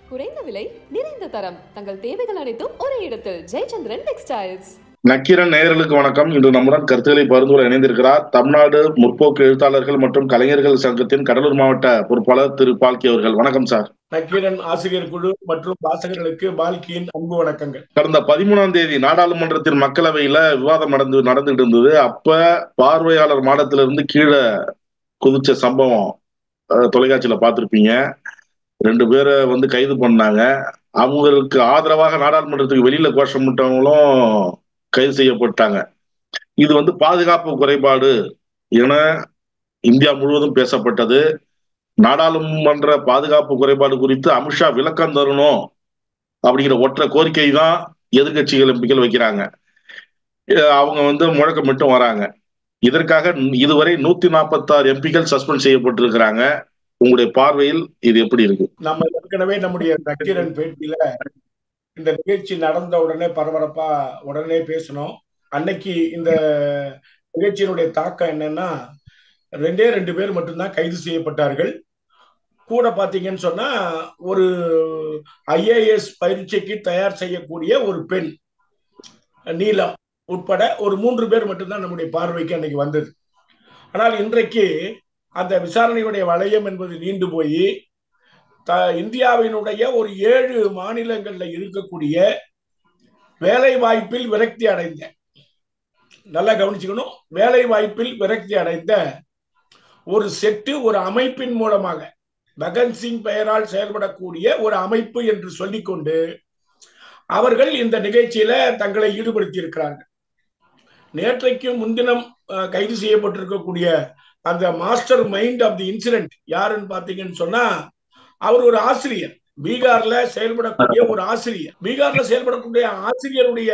குறைந்த விலை, நிறைந்த தரம். தங்கள் தேவைகள் அனைத்தும் ஒரே இடத்தில். ஜெயச்சந்திரன் டெக்ஸ்டைல்ஸ். நக்கீரன் நேயர்களுக்கு வணக்கம். இன்று நம்முடன் கருத்துக்களை பகிர்ந்து இணைந்திருக்கிறார் தமிழ்நாடு முற்போக்கு எழுத்தாளர்கள் மற்றும் கலைஞர்கள் சங்கத்தின் கடலூர் மாவட்ட பொறுப்பாளர் திரு பால்கி அவர்கள். வணக்கம் சார். நக்கீரன் ஆசிரியர் குழு மற்றும் வாசகர்களுக்கு பால்கியின் அன்பு வணக்கங்கள். கடந்த 13ஆம் தேதி நாடாளுமன்றத்தின் மக்களவையில விவாதம் நடந்துகிட்டு இருந்தது. அப்ப பார்வையாளர் மாடத்திலிருந்து கீழே குதிச்ச சம்பவம் தொலைக்காட்சியில பார்த்திருப்பீங்க. 2 பேரை கைது பண்ணாங்க. அவங்களுக்கு ஆதரவாக நாடாளுமன்றத்துக்கு வெளியில கோஷமிட்டவங்களும் கைது செய்யப்பட்டாங்க. இது பாதுகாப்பு குறைபாடு என இந்தியா முழுவதும் பேசப்பட்டது. நாடாளுமன்ற பாதுகாப்பு குறைபாடு குறித்து அமித்ஷா விளக்கம் தரணும் அப்படிங்கிற ஒற்றை கோரிக்கை தான் எதிர்கட்சிகள் எம்பிக்கள் வைக்கிறாங்க. அவங்க முழக்கமிட்டும் வராங்க. இதற்காக இதுவரை 146 எம்பிக்கள் சஸ்பெண்ட் செய்யப்பட்டிருக்கிறாங்க. உங்களுடைய பார்வையில் இது எப்படி இருக்கு? நம்ம ஏற்கனவே நம்முடைய நக்கீரன் பேட்டியில இந்த நிகழ்ச்சி நடந்த உடனே பரபரப்பா உடனே பேசணும். அன்னைக்கு இந்த நிகழ்ச்சியினுடைய தாக்கம் என்னன்னா, 2 பேர் மட்டும்தான் கைது செய்யப்பட்டார்கள். கூட பாத்தீங்கன்னு சொன்னா ஒரு IAS பரீட்சைக்கு தயார் செய்யக்கூடிய ஒரு பெண் நீலம் உட்பட ஒரு 3 பேர் மட்டும்தான் நம்முடைய பார்வைக்கு அன்னைக்கு வந்தது. ஆனால் இன்றைக்கு அந்த விசாரணையுடைய வளையம் என்பது நீண்டு போய் இந்தியாவினுடைய ஒரு 7 மாநிலங்கள்ல இருக்கக்கூடிய வேலை வாய்ப்பில் விரக்தி அடைந்த, நல்லா கவனிச்சுக்கணும், வேலை வாய்ப்பில் விரக்தி அடைந்த ஒரு செட்டு, ஒரு அமைப்பின் மூலமாக பகத் சிங் பெயரால் செயல்படக்கூடிய ஒரு அமைப்பு என்று சொல்லிக்கொண்டு அவர்கள் இந்த நிகழ்ச்சியில தங்களை ஈடுபடுத்தி இருக்கிறார்கள். நேற்றைக்கு முன்தினம் கைது செய்யப்பட்டிருக்கக்கூடிய அந்த mastermind of the incident யாருன்னு பாத்தீங்கன்னு சொன்னா, அவர் ஒரு ஆசிரியர், பீகார்ல செயல்படக்கூடிய ஒரு ஆசிரியர். பீகார்ல செயல்படக்கூடிய ஆசிரியருடைய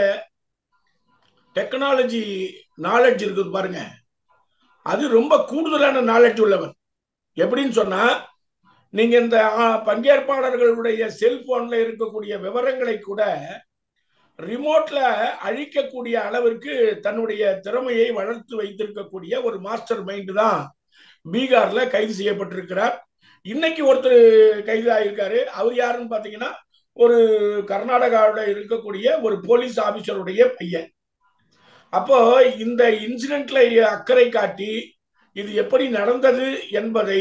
டெக்னாலஜி நாலேஜ் இருக்குது பாருங்க, அது ரொம்ப கூடுதலான நாலேஜ் உள்ளவர். எப்படின்னு சொன்னா, நீங்க இந்த பங்கேற்பாளர்களுடைய செல்போன்ல இருக்கக்கூடிய விவரங்களை கூட ரிமோட்ல அழிக்கக்கூடிய அளவிற்கு தன்னுடைய திறமையை வளர்த்து வைத்திருக்கக்கூடிய ஒரு மாஸ்டர் மைண்ட் தான் பீகார்ல கைது செய்யப்பட்டிருக்கிறார். இன்னைக்கு ஒருத்தர் கைது ஆகியிருக்காரு. அவர் யாருன்னு பாத்தீங்கன்னா, ஒரு கர்நாடகாவில் இருக்கக்கூடிய ஒரு போலீஸ் ஆபீசருடைய பையன். அப்போ இந்த இன்சிடென்ட்ல அக்கறை காட்டி இது எப்படி நடந்தது என்பதை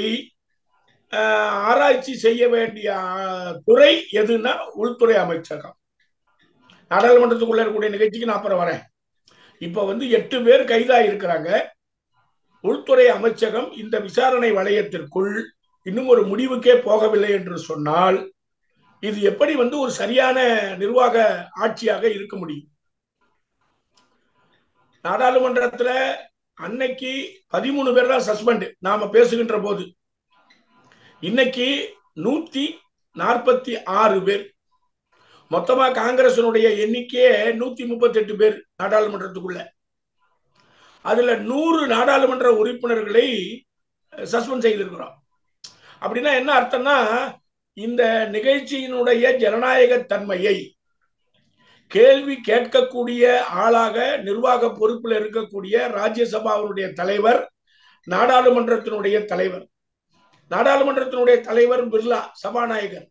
ஆராய்ச்சி செய்ய வேண்டிய துறை எதுன்னா உள்துறை அமைச்சகம். நாடாளுமன்றத்துக்குள்ள இருக்கக்கூடிய நிகழ்ச்சிக்கு நான் அப்புறம் வரேன். இப்ப 8 பேர் கைதாக இருக்கிறாங்க. உள்துறை அமைச்சகம் இந்த விசாரணை வளையத்திற்குள் இன்னும் ஒரு முடிவுக்கே போகவில்லை என்று சொன்னால் இது எப்படி ஒரு சரியான நிர்வாக ஆட்சியாக இருக்க முடியும்? நாடாளுமன்றத்துல அன்னைக்கு 13 பேர் தான் சஸ்பெண்ட் நாம பேசுகின்ற போது. இன்னைக்கு 146 பேர். மொத்தமா காங்கிரசினுடைய எண்ணிக்கையே 138 பேர் நாடாளுமன்றத்துக்குள்ள. அதுல 100 நாடாளுமன்ற உறுப்பினர்களை சஸ்பெண்ட் செய்திருக்கிறோம். அப்படின்னா என்ன அர்த்தம்னா, இந்த நிகழ்ச்சியினுடைய ஜனநாயக தன்மையை கேள்வி கேட்கக்கூடிய ஆளாக நிர்வாக பொறுப்பில் இருக்கக்கூடிய ராஜ்யசபாவுடைய தலைவர், நாடாளுமன்றத்தினுடைய தலைவர், நாடாளுமன்றத்தினுடைய தலைவர் பிர்லா சபாநாயகர்,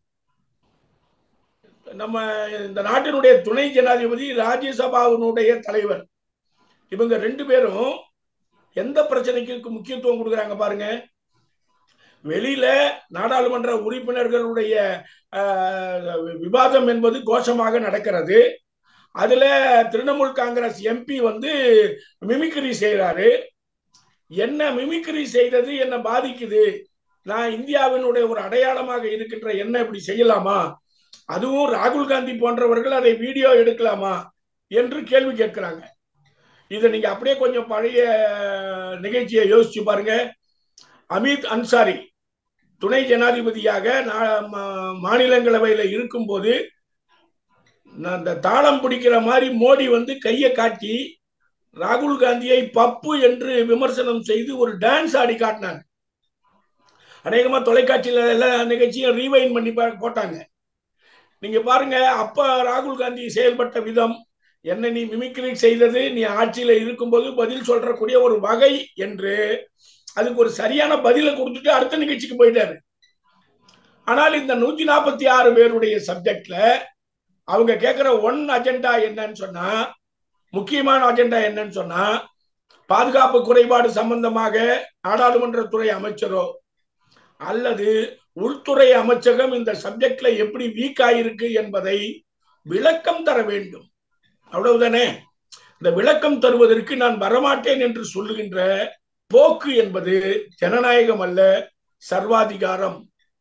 நம்ம இந்த நாட்டினுடைய துணை ஜனாதிபதி, ராஜ்யசபாவினுடைய தலைவர், இவங்க 2 பேரும் எந்த பிரச்சனைக்கு முக்கியத்துவம் கொடுக்குறாங்க பாருங்க. வெளியில நாடாளுமன்ற உறுப்பினர்களுடைய விவாதம் என்பது கோஷமாக நடக்கிறது. அதுல திரிணாமுல் காங்கிரஸ் MP மிமிக்ரி செய்யறாரு. என்ன மிமிக்ரி செய்தது என்ன பாதிக்குது? நான் இந்தியாவினுடைய ஒரு அடையாளமாக இருக்கின்ற என்ன இப்படி செய்யலாமா? அதுவும் ராகுல் காந்தி போன்றவர்கள் அதை வீடியோ எடுக்கலாமா என்று கேள்வி கேட்கிறாங்க. இதை நீங்க அப்படியே கொஞ்சம் பழைய நிகழ்ச்சியை யோசிச்சு பாருங்க. அமித் அன்சாரி துணை ஜனாதிபதியாக மாநிலங்களவையில் இருக்கும் போது அந்த தாளம் பிடிக்கிற மாதிரி மோடி கையை காட்டி ராகுல் காந்தியை பப்பு என்று விமர்சனம் செய்து ஒரு டான்ஸ் ஆடி காட்டினாங்க. அநேகமா தொலைக்காட்சியில எல்லா நிகழ்ச்சியும் ரீவைண்ட் பண்ணி போட்டாங்க. நீங்க பாருங்க, அப்ப ராகுல் காந்தி செயல்பட்ட விதம் என்ன, நீ மிமிக்ரி செய்தது நீ ஆட்சியில இருக்கும்போது பதில் சொல்றக்கூடிய ஒரு வகை என்று அதுக்கு ஒரு சரியான பதிலை கொடுத்துட்டு அடுத்த நிகழ்ச்சிக்கு போயிட்டாரு. ஆனால் இந்த 146 பேருடைய சப்ஜெக்ட்ல அவங்க கேட்கிற அஜெண்டா என்னன்னு சொன்னா, முக்கியமான அஜெண்டா என்னன்னு சொன்னா, பாதுகாப்பு குறைபாடு சம்பந்தமாக நாடாளுமன்றத்துறை அமைச்சரோ அல்லது உள்துறை அமைச்சகம் இந்த சப்ஜெக்ட்ல எப்படி வீக் ஆயிருக்கு என்பதை விளக்கம் தர வேண்டும். அவ்வளவுதானே. இந்த விளக்கம் தருவதற்கு நான் வரமாட்டேன் என்று சொல்லுகின்ற போக்கு என்பது ஜனநாயகம் அல்ல, சர்வாதிகாரம்.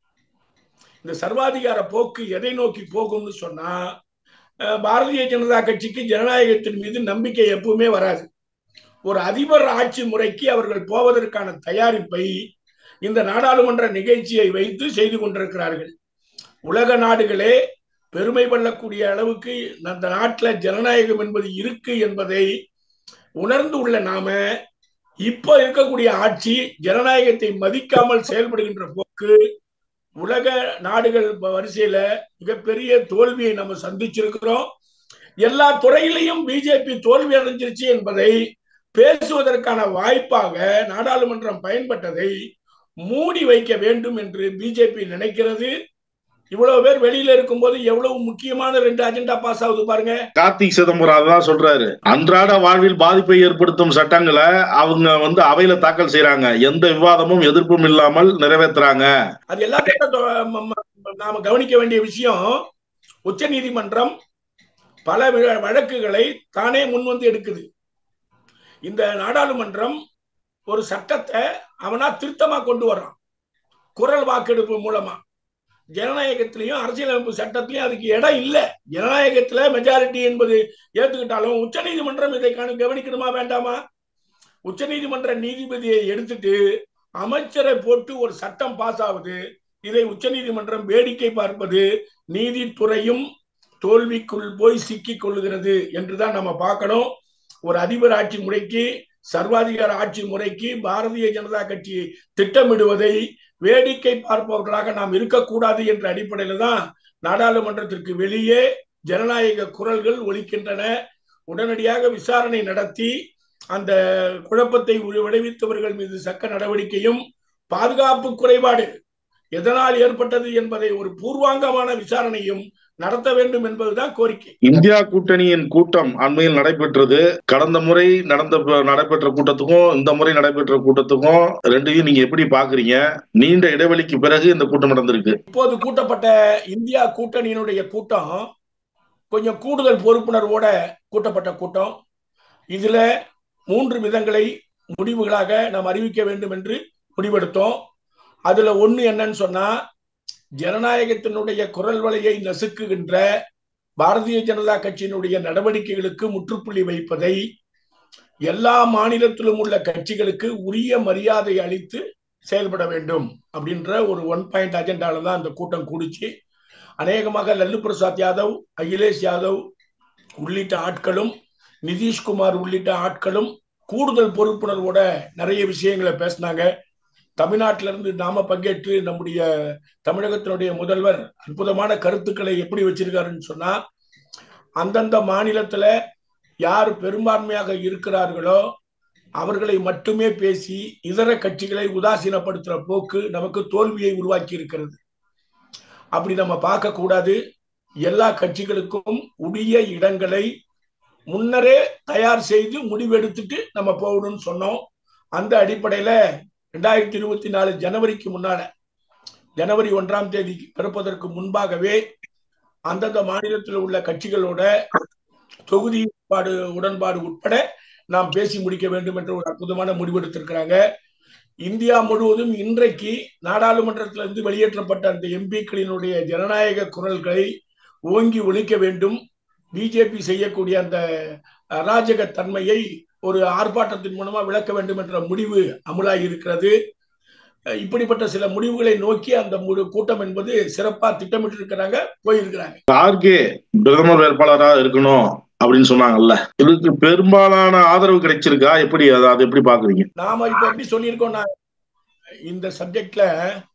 இந்த சர்வாதிகார போக்கு எதை நோக்கி போகும்னு சொன்னா, பாரதிய ஜனதா கட்சிக்கு ஜனநாயகத்தின் மீது நம்பிக்கை எப்பவுமே வராது. ஒரு அதிபர் ஆட்சி முறைக்கு அவர்கள் போவதற்கான தயாரிப்பை இந்த நாடாளுமன்ற நிகழ்ச்சியை வைத்து செய்து கொண்டிருக்கிறார்கள். உலக நாடுகளே பெருமை கொள்ளக்கூடிய அளவுக்கு அந்த நாட்டில் ஜனநாயகம் என்பது இருக்கு என்பதை உணர்ந்து உள்ள நாம இப்ப இருக்கக்கூடிய ஆட்சி ஜனநாயகத்தை மதிக்காமல் செயல்படுகின்ற போக்கு உலக நாடுகள் வரிசையில மிகப்பெரிய தோல்வியை நம்ம சந்திச்சிருக்கிறோம். எல்லா துறையிலையும் பிஜேபி தோல்வி அடைஞ்சிருச்சு என்பதை பேசுவதற்கான வாய்ப்பாக நாடாளுமன்றம் பயன்பட்டதை மூடி வைக்க வேண்டும் என்று பிஜேபி நினைக்கிறது. இவ்வளவு பேர் வெளியில இருக்கும்போது எவ்வளவு முக்கியமான 2 அஜெண்டா பாஸ் ஆகுது பாருங்க. கார்த்திக் சிதம்பரம் அதான் சொல்றாரு, அன்றாட வாழ்வில் பாதிப்பை ஏற்படுத்தும் சட்டங்களை அவங்க அவையில தாக்கல் செய்யறாங்க, எந்த விவாதமும் எதிர்ப்பும் இல்லாமல் நிறைவேற்றுறாங்க. அது எல்லாத்தையும் நாம கவனிக்க வேண்டிய விஷயம், உச்ச நீதிமன்றம் பல வழக்குகளை தானே முன்வந்து எடுக்குது. இந்த நாடாளுமன்றம் ஒரு சட்டத்தை அவனா திருத்தமா கொண்டு வர்றான், குரல் வாக்கெடுப்பு மூலமா. ஜனநாயகத்திலையும் அரசியலமைப்பு சட்டத்திலையும் அதுக்கு இடம் இல்லை. ஜனநாயகத்துல மெஜாரிட்டி என்பது ஏத்துக்கிட்டாலும் உச்ச நீதிமன்றம் இதை கவனிக்கணுமா வேண்டாமா? உச்ச நீதிமன்ற நீதிபதியை எடுத்துட்டு அமைச்சரை போட்டு ஒரு சட்டம் பாஸ் ஆகுது. இதை உச்ச நீதிமன்றம் வேடிக்கை பார்ப்பது நீதித்துறையும் தோல்விக்குள் போய் சிக்கிக் கொள்ளுகிறது என்றுதான் நம்ம பார்க்கணும். ஒரு அதிபர் ஆட்சி முறைக்கு, சர்வாதிகார ஆட்சி முறைக்கு பாரதிய ஜனதா கட்சி திட்டமிடுவதை வேடிக்கை பார்ப்பவர்களாக நாம் இருக்கக்கூடாது என்ற அடிப்படையில தான் நாடாளுமன்றத்திற்கு வெளியே ஜனநாயக குரல்கள் ஒலிக்கின்றன. உடனடியாக விசாரணை நடத்தி அந்த குழப்பத்தை விளைவித்தவர்கள் மீது சட்ட நடவடிக்கையும், பாதுகாப்பு குறைபாடு எதனால் ஏற்பட்டது என்பதை ஒரு பூர்வாங்கமான விசாரணையும் நடத்த வேண்டும் என்பதுதான் கோரிக்கை. இந்தியா கூட்டணியின் கூட்டம் அண்மையில் நடைபெற்றது. கடந்த முறை நடைபெற்ற கூட்டத்துக்கும் இந்த முறை நடைபெற்ற கூட்டத்துக்கும் ரெண்டையும் நீங்க எப்படி பாக்குறீங்க? நீண்ட இடைவெளிக்கு பிறகு இந்த கூட்டம் நடந்திருக்கு. இப்போது கூட்டப்பட்ட இந்தியா கூட்டணியினுடைய கூட்டம் கொஞ்சம் கூடுதல் பொறுப்புணர்வோட கூட்டப்பட்ட கூட்டம். இதுல 3 விதங்களை முடிவுகளாக நாம் அறிவிக்க வேண்டும் என்று முடிவெடுத்தோம். அதுல ஒண்ணு என்னன்னு சொன்னா, ஜனநாயகத்தினுடைய குரல் வலையை நசுக்குகின்ற பாரதிய ஜனதா கட்சியினுடைய நடவடிக்கைகளுக்கு முற்றுப்புள்ளி வைப்பதை எல்லா மாநிலத்திலும் உள்ள கட்சிகளுக்கு உரிய மரியாதை அளித்து செயல்பட வேண்டும் அப்படின்ற ஒரு 1 பாயிண்ட் அஜெண்டால தான் அந்த கூட்டம் கூடிச்சு. அநேகமாக லல்லு பிரசாத் யாதவ், அகிலேஷ் யாதவ் உள்ளிட்ட ஆட்களும், நிதிஷ்குமார் உள்ளிட்ட ஆட்களும் கூடுதல் பொறுப்புணர்வோட நிறைய விஷயங்களை பேசினாங்க. தமிழ்நாட்டிலிருந்து நாம பங்கேற்று நம்முடைய தமிழகத்தினுடைய முதல்வர் அற்புதமான கருத்துக்களை எப்படி வச்சிருக்காருன்னு சொன்னா, அந்தந்த மாநிலத்துல யார் பெரும்பான்மையாக இருக்கிறார்களோ அவர்களை மட்டுமே பேசி இதர கட்சிகளை உதாசீனப்படுத்துற போக்கு நமக்கு தோல்வியை உருவாக்கி இருக்கிறது. அப்படி நம்ம பார்க்க கூடாது. எல்லா கட்சிகளுக்கும் உரிய இடங்களை முன்னரே தயார் செய்து முடிவெடுத்துட்டு நம்ம போகணும்னு சொன்னோம். அந்த அடிப்படையில 2024 ஜனவரிக்கு முன்னால, ஜனவரி 1ஆம் தேதி பிறப்பதற்கு முன்பாகவே அந்தந்த மாநிலத்தில் உள்ள கட்சிகளோட தொகுதி உடன்பாடு உட்பட நாம் பேசி முடிக்க வேண்டும் என்ற ஒரு அற்புதமான முடிவெடுத்திருக்கிறாங்க. இந்தியா முழுவதும் இன்றைக்கு நாடாளுமன்றத்திலிருந்து வெளியேற்றப்பட்ட அந்த எம்பிக்களினுடைய ஜனநாயக குரல்களை ஓங்கி ஒலிக்க வேண்டும். பிஜேபி செய்யக்கூடிய அந்த அராஜக தன்மையை ஒரு ஆர்ப்பாட்டத்தின் மூலமா விளக்க வேண்டும் என்ற முடிவு அமலாகி இருக்கிறது. இப்படிப்பட்ட சில முடிவுகளை நோக்கி அந்த கூட்டம் என்பது சிறப்பா திட்டமிட்டு இருக்கிறாங்க, போயிருக்கிறாங்க. ஆர்கே பிரதமர் வேட்பாளராக இருக்கணும் அப்படின்னு சொன்னாங்கல்ல, இதுக்கு பெரும்பாலான ஆதரவு கிடைச்சிருக்கா? எப்படி அதை எப்படி பாக்குறீங்க? நாம இப்ப எப்படி சொல்லியிருக்கோம்னா, இந்த சப்ஜெக்ட்ல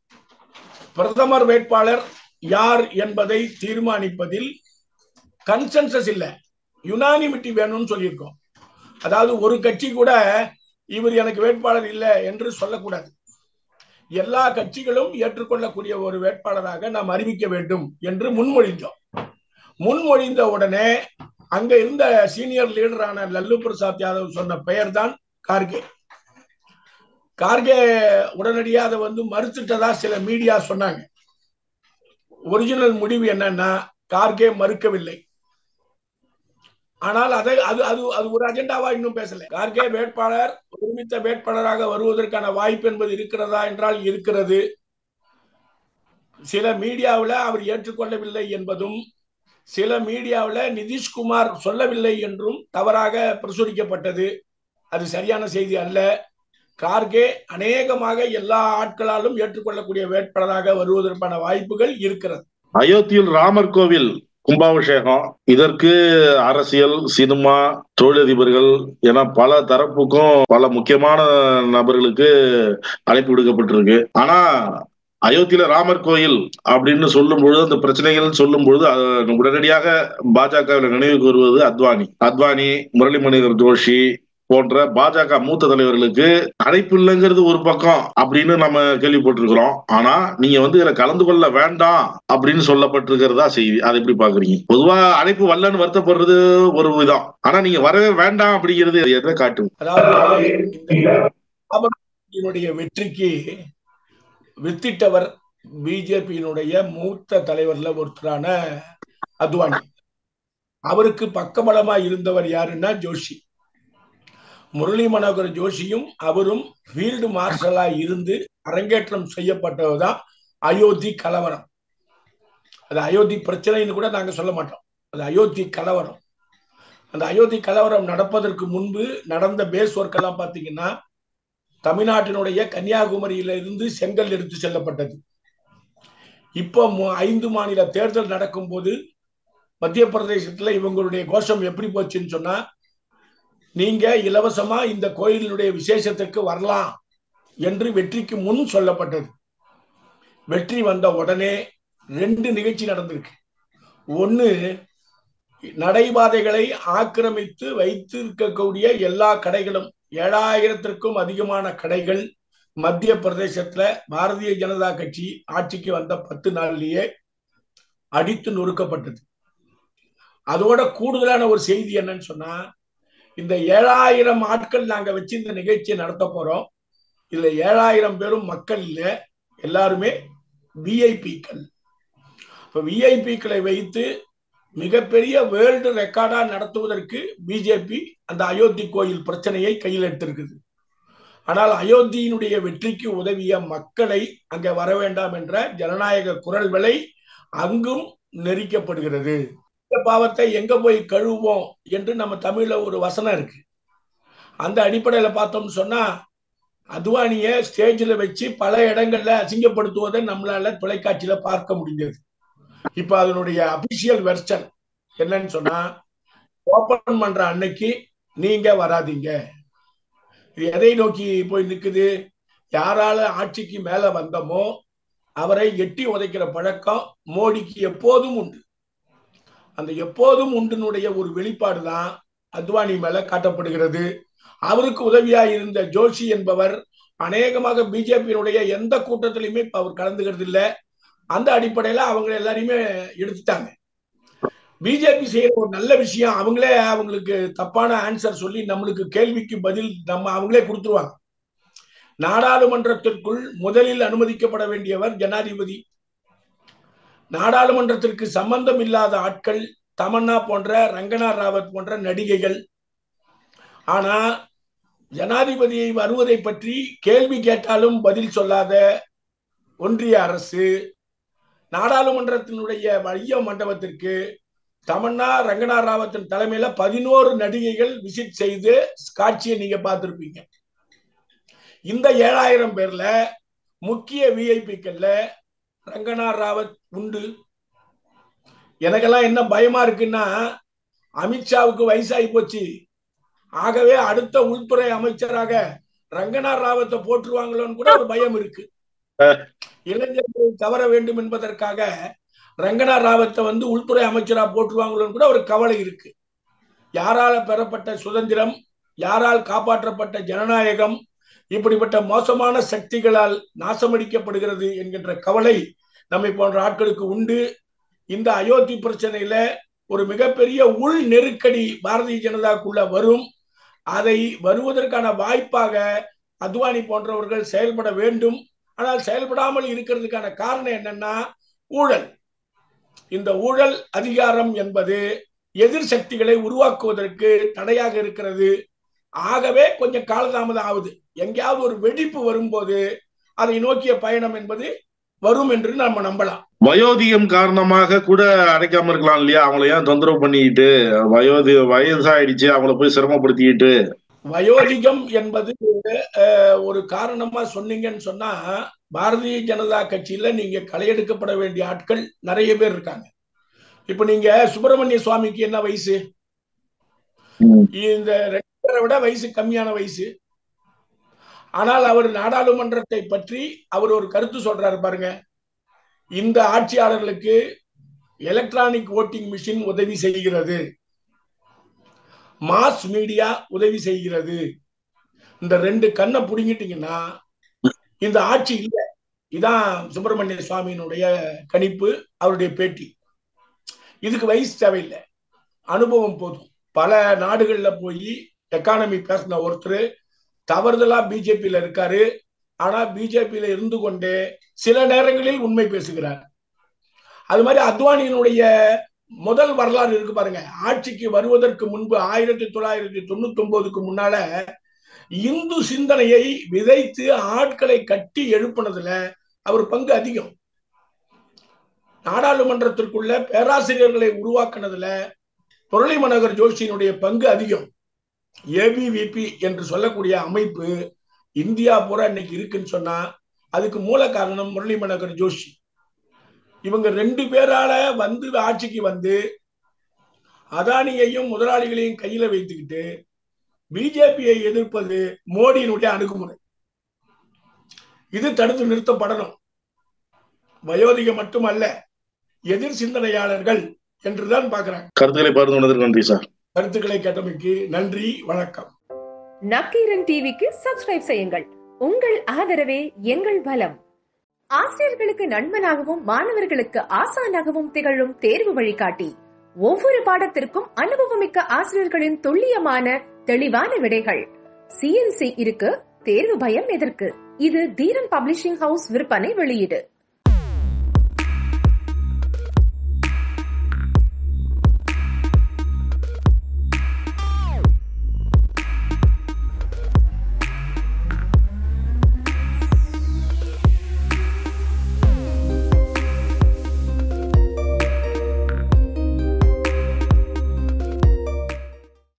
பிரதமர் வேட்பாளர் யார் என்பதை தீர்மானிப்பதில் கன்சென்சஸ் இல்ல, யுனானிமிட்டி வேணும்னு சொல்லியிருக்கோம். அதாவது ஒரு கட்சி கூட இவர் எனக்கு வேட்பாளர் இல்லை என்று சொல்லக்கூடாது. எல்லா கட்சிகளும் ஏற்றுக்கொள்ளக்கூடிய ஒரு வேட்பாளராக நாம் அறிவிக்க வேண்டும் என்று முன்மொழிந்தோம். முன்மொழிந்த உடனே அங்க இருந்த சீனியர் லீடரான லல்லு பிரசாத் யாதவ் சொன்ன பெயர் தான் கார்கே. கார்கே உடனடியாக அதை மறுத்துட்டதா சில மீடியா சொன்னாங்க. ஒரிஜினல் முடிவு என்னன்னா, கார்கே மறுக்கவில்லை. ஆனால் அது ஒரு அஜெண்டாவா இன்னும் பேசல. கார்கே வேட்பாளர் ஒருமித்த வேட்பாளராக வருவதற்கான வாய்ப்பு என்பது இருக்கிறதா என்றால் இருக்கிறது. சில மீடியாவில் அவர் ஏற்றுக்கொள்ளவில்லை என்பதும், சில மீடியாவில் நிதிஷ்குமார் சொல்லவில்லை என்றும் தவறாக பிரசுரிக்கப்பட்டது. அது சரியான செய்தி அல்ல. கார்கே அநேகமாக எல்லா ஆட்களாலும் ஏற்றுக்கொள்ளக்கூடிய வேட்பாளராக வருவதற்கான வாய்ப்புகள் இருக்கிறது. அயோத்தியில் ராமர் கோவில் கும்பாபிஷேகம், இதற்கு அரசியல், சினிமா, தொழிலதிபர்கள் என பல தரப்புக்கும் பல முக்கியமான நபர்களுக்கு அழைப்பு விடுக்கப்பட்டிருக்கு. ஆனா அயோத்தியில ராமர் கோயில் அப்படின்னு சொல்லும் பொழுது, அந்த பிரச்சனைகள் சொல்லும் பொழுது உடனடியாக பாஜகவில் நினைவுக்கு வருவது அத்வானி, முரளி மனோகர் ஜோஷி போன்ற பாஜக மூத்த தலைவர்களுக்கு அழைப்பு இல்லைங்கிறது ஒரு பக்கம் அப்படின்னு நம்ம கேள்விப்பட்டிருக்கிறோம். ஆனா நீங்க இதுல கலந்து கொள்ள வேண்டாம் அப்படின்னு சொல்லப்பட்டிருக்கிறதா செய்தி. அதை எப்படி பாக்குறீங்க? பொதுவா அழைப்பு வரலன்னு வருத்தப்படுறது ஒரு விதம், ஆனா நீங்க வரவே வேண்டாம் அப்படிங்கிறது எதை காட்டும்? அதாவது வெற்றிக்கு வித்திட்டவர் பிஜேபியினுடைய மூத்த தலைவர்ல ஒருத்தரான அத்வானி. அவருக்கு பக்கபலமா இருந்தவர் யாருன்னா ஜோஷி. முரளி மனோகர் ஜோஷியும் அவரும் ஃபீல்டு மார்ஷலா இருந்து அரங்கேற்றம் செய்யப்பட்டதுதான் அயோத்தி கலவரம். அது அயோத்தி பிரச்சனைன்னு கூட நாங்க சொல்ல மாட்டோம், அது அயோத்தி கலவரம். அந்த அயோத்தி கலவரம் நடப்பதற்கு முன்பு நடந்த பேஸ் ஒர்க் எல்லாம் பாத்தீங்கன்னா, தமிழ்நாட்டினுடைய கன்னியாகுமரியில இருந்து செங்கல் எடுத்து செல்லப்பட்டது. இப்போ 5 மாநில தேர்தல் நடக்கும் போது மத்திய பிரதேசத்துல இவங்களுடைய கோஷம் எப்படி போச்சுன்னு சொன்னா, நீங்க இலவசமா இந்த கோயிலுடைய விசேஷத்துக்கு வரலாம் என்று வெற்றிக்கு முன் சொல்லப்பட்டது. வெற்றி வந்த உடனே 2 நிகழ்ச்சி நடந்திருக்கு. ஒன்னு, நடைபாதைகளை ஆக்கிரமித்து வைத்திருக்கக்கூடிய எல்லா கடைகளும், 7000த்திற்கும் அதிகமான கடைகள் மத்திய பிரதேசத்துல பாரதிய ஜனதா கட்சி ஆட்சிக்கு வந்த 10 நாள்லயே அடித்து நொறுக்கப்பட்டது. அதோட கூடுதலான ஒரு செய்தி என்னன்னு சொன்னா, இந்த 7000 ஆட்கள் நாங்க வச்சு இந்த நிகழ்ச்சியை நடத்த போறோம். இதுல 7000 பேரும் மக்கள் இல்ல, எல்லாருமே விஐபிக்கள். விஐபிக்களை வைத்து மிகப்பெரிய வேர்ல்டு ரெக்கார்டா நடத்துவதற்கு பிஜேபி அந்த அயோத்தி கோயில் பிரச்சனையை கையில் எடுத்திருக்குது. ஆனால் அயோத்தியினுடைய வெற்றிக்கு உதவிய மக்களை அங்க வர வேண்டாம் என்ற ஜனநாயக குரல்களை அங்கும் நெரிக்கப்படுகிறது. இந்த பாவத்தை எங்க போய் கழுவோம் என்று நம்ம தமிழ்ல ஒரு வசனம் இருக்கு. அந்த அடிப்படையில பார்த்தோம்னு சொன்னா, அத்வானிய ஸ்டேஜ்ல வச்சு பல இடங்கள்ல அசிங்கப்படுத்துவதை நம்மளால தொலைக்காட்சியில பார்க்க முடிஞ்சது. இப்ப அதனுடைய அபிஷியல் வெர்ஷன் என்னன்னு சொன்னா, ஓபன் பண்ற அன்னைக்கு நீங்க வராதீங்க. இது எதை நோக்கி போய் நிக்குது? யாரால ஆட்சிக்கு மேல வந்தமோ அவரை எட்டி உதைக்கிற பழக்கம் மோடிக்கு எப்போதும் உண்டு. அந்த எப்போதும் உண்டினுடைய ஒரு வெளிப்பாடுதான் அத்வானி மேல காட்டப்படுகிறது. அவருக்கு உதவியா இருந்த ஜோஷி என்பவர் அநேகமாக பிஜேபியினுடைய எந்த கூட்டத்திலுமே அவர் கலந்துகிறது இல்லை. அந்த அடிப்படையில அவங்க எல்லாரையுமே எடுத்துட்டாங்க. பிஜேபி செய்யற ஒரு நல்ல விஷயம், அவங்களே அவங்களுக்கு தப்பான ஆன்சர் சொல்லி நம்மளுக்கு கேள்விக்கு பதில் அவங்களே கொடுத்துருவாங்க. நாடாளுமன்றத்திற்குள் முதலில் அனுமதிக்கப்பட வேண்டியவர் ஜனாதிபதி. நாடாளுமன்றத்திற்கு சம்பந்தம் இல்லாத ஆட்கள் தமன்னா போன்ற, ரங்கனா ராவத் போன்ற நடிகைகள். ஆனா ஜனாதிபதியை வருவதை பற்றி கேள்வி கேட்டாலும் பதில் சொல்லாத ஒன்றிய அரசு நாடாளுமன்றத்தினுடைய மைய மண்டபத்திற்கு தமன்னா, ரங்கனா ராவத்தின் தலைமையில 11 நடிகைகள் விசிட் செய்து காட்சியை நீங்க பார்த்திருப்பீங்க. இந்த 7000 பேர்ல முக்கிய விஐபிக்கள்ல ரங்கனா ராவத் உண்டு. எனக்கெல்லாம் என்ன பயமா இருக்குன்னா, அமித்ஷாவுக்கு வயசாகி போச்சு, ஆகவே அடுத்த உள்துறை அமைச்சராக ரங்கனா ராவத்தை போட்டுருவாங்களோன்னு கூட ஒரு பயம் இருக்கு. இளைஞர்களை கவர வேண்டும் என்பதற்காக ரங்கனா ராவத்தை உள்துறை அமைச்சரா போட்டுருவாங்களோன்னு கூட ஒரு கவலை இருக்கு. யாரால பெறப்பட்ட சுதந்திரம், யாரால் காப்பாற்றப்பட்ட ஜனநாயகம், இப்படிப்பட்ட மோசமான சக்திகளால் நாசமடிக்கப்படுகிறது என்கின்ற கவலை நம்மை போன்ற ஆட்களுக்கு உண்டு. இந்த அயோத்தி பிரச்சனையில ஒரு மிகப்பெரிய உள் நெருக்கடி பாரதிய ஜனதாக்குள்ள வரும். அதை வருவதற்கான வாய்ப்பாக அத்வானி போன்றவர்கள் செயல்பட வேண்டும். ஆனால் செயல்படாமல் இருக்கிறதுக்கான காரணம் என்னன்னா ஊழல். இந்த ஊழல் அதிகாரம் என்பது எதிர் சக்திகளை உருவாக்குவதற்கு தடையாக இருக்கிறது. ஆகவே கொஞ்சம் காலதாமதம் ஆகுது. எங்கேயாவது ஒரு வெடிப்பு வரும்போது அதை நோக்கிய பயணம் என்பது வரும் என்று நம்ம நம்பலாம். வயோதிகம் காரணமாக கூட அடைக்காம இருக்கலாம் இல்லையா? அவங்கள ஏன் தொந்தரவு பண்ணிக்கிட்டு, வயசாயிடுச்சு அவங்கள போய் சிரமப்படுத்திக்கிட்டு. வயோதிகம் என்பது ஒரு காரணமா சொன்னீங்கன்னு சொன்னா, பாரதிய ஜனதா கட்சியில நீங்க களையெடுக்கப்பட வேண்டிய ஆட்கள் நிறைய பேர் இருக்காங்க. இப்ப நீங்க சுப்பிரமணிய சுவாமிக்கு என்ன வயசு? இந்த 2 பேரை விட வயசு கம்மியான வயசு. ஆனால் அவர் நாடாளுமன்றத்தை பற்றி அவர் ஒரு கருத்து சொல்றாரு பாருங்க. இந்த ஆட்சியாளர்களுக்கு எலக்ட்ரானிக் ஓட்டிங் மிஷின் உதவி செய்கிறது, மாஸ் மீடியா உதவி செய்கிறது. இந்த 2 கண்ணை புடுங்கிட்டீங்கன்னா இந்த ஆட்சி இல்லை. இதான் சுப்பிரமணிய சுவாமியினுடைய கணிப்பு, அவருடைய பேட்டி. இதுக்கு வயசு தேவையில்லை, அனுபவம் போதும். பல நாடுகள்ல போய் எக்கானமி பேசின ஒருத்தர் தவறுதலா பிஜேபியில இருக்காரு. ஆனா பிஜேபியில இருந்து கொண்டே சில நேரங்களில் உண்மை பேசுகிறார். அது மாதிரி அத்வானியினுடைய முதல் வரலாறு இருக்கு பாருங்க. ஆட்சிக்கு வருவதற்கு முன்பு 1999க்கு முன்னால இந்து சிந்தனையை விதைத்து ஆட்களை கட்டி எழுப்பினதுல அவர் பங்கு அதிகம். நாடாளுமன்றத்திற்குள்ள பேராசிரியர்களை உருவாக்குனதுல முரளி மனோகர் ஜோஷியினுடைய பங்கு அதிகம். ஏபிவிபி என்று சொல்லக்கூடிய அமைப்பு இந்தியா பூரா இன்னைக்கு இருக்குன்னு சொன்னா அதுக்கு மூல காரணம் முரளி மனோகர் ஜோஷி. இவங்க 2 பேரால வந்து ஆட்சிக்கு வந்து அதானியையும் முதலாளிகளையும் கையில வைத்துக்கிட்டு பிஜேபியை எதிர்ப்பது மோடியினுடைய அணுகுமுறை. இது தடுத்து நிறுத்தப்படணும். வயோதிகம் மட்டுமல்ல, எதிர் சிந்தனையாளர்கள் என்றுதான் பாக்குறாங்க. கருத்துக்களை பகிர்ந்து நன்றி சார். கருத்துக்களை கேட்டமைக்கு நன்றி, வணக்கம். நக்கீரன் டிவிக்கு சப்ஸ்கிரைப் செய்யுங்கள். உங்கள் ஆதரவே எங்கள் பலம். ஆசிரியர்களுக்கு நண்பனாகவும் மாணவர்களுக்கு ஆசானாகவும் திகழும் தேர்வு வழிகாட்டி. ஒவ்வொரு பாடத்திற்கும் அனுபவமிக்க ஆசிரியர்களின் துல்லியமான தெளிவான விடைகள். CNC இருக்கு, தேர்வு பயம் எதற்கு? இது தீரன் பப்ளிஷிங் ஹவுஸ் விற்பனை வெளியீடு.